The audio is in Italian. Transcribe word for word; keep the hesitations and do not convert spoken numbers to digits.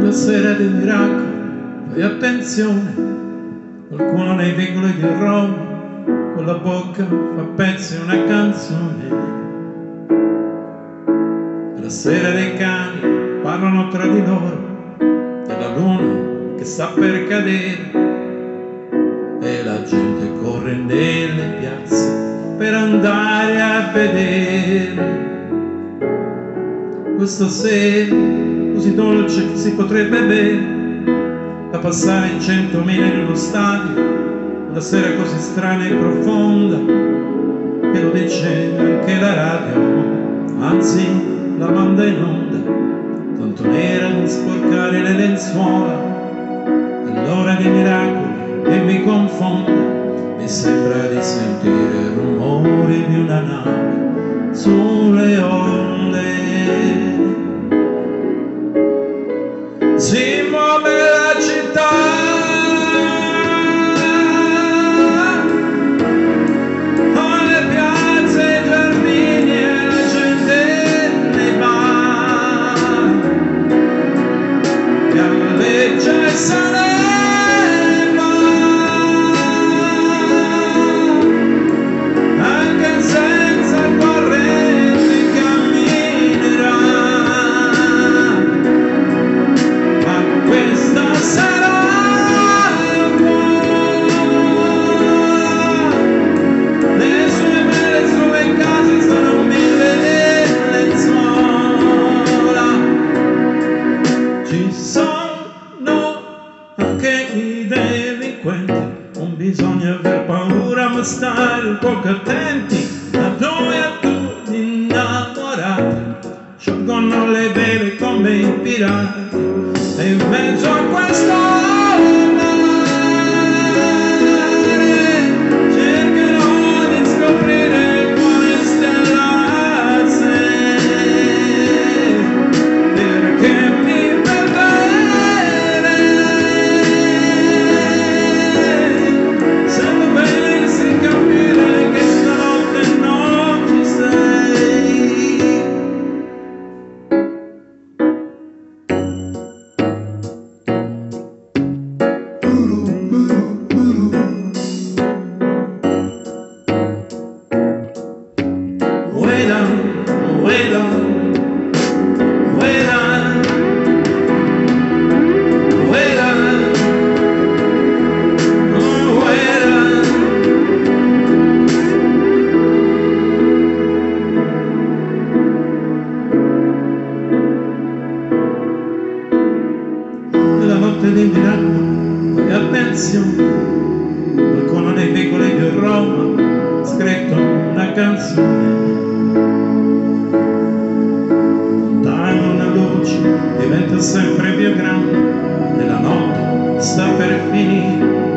Una sera di miracolo, fai attenzione, qualcuno nei vicoli di Roma con la bocca fa pezzi una canzone. E la sera dei cani parlano tra di loro della luna che sta per cadere, e la gente corre nelle piazze per andare a vedere questa sera così dolce che si potrebbe bere, da passare in centomila nello stadio, una sera così strana e profonda che lo dice anche la radio, anzi la manda in onda, tanto nera da sporcare le lenzuola. È l'ora dei miracoli e mi confondo, mi sembra di sentire il rumore di una nave sulle onde. Si muove la città, con le piazze, i giardini e la gente nei bar, galleggia e saleva, anche senza corrente camminerà. Non bisogna aver paura, ma stare un poco attenti a dove a tutti innamorati sciolgono le vele come i pirati, e in mezzo a questo mare cercherò di scoprire quale stellarsi, perché mi perdere se dovessi capire che stanotte non ci sei. Way down, way down, way down, way down, oh, way down. Nella notte dei miracoli, fai attenzione, qualcuno nei vicoli di Roma ha scritto una canzone. Lontano una luce diventa sempre più grande, e la notte sta per finire,